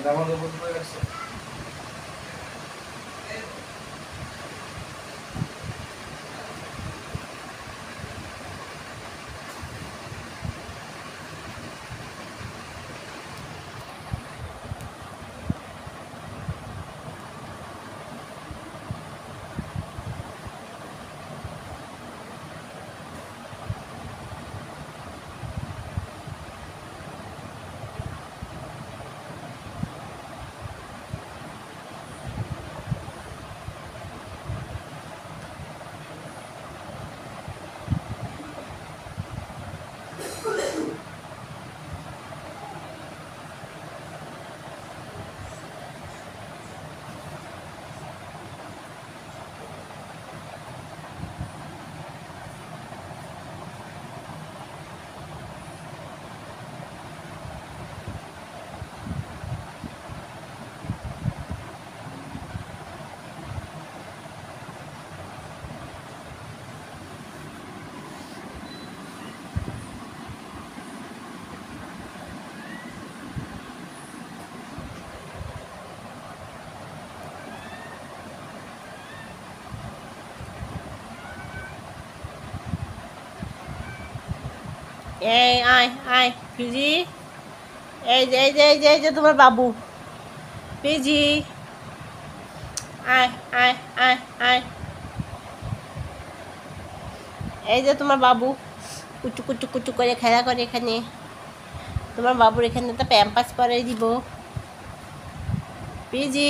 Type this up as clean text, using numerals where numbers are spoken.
জামা কাপড় পরে রাখছো? এই আয় আয় পিজি, এই যে তোমার বাবু পিজি, আয় আয় আয় আয়, এই যে তোমার বাবু কুচু কুচু কুচু করে খেলা করে এখানে। তোমার বাবুর এখানে তো প্যাম্পাস পরে দিব। পিজি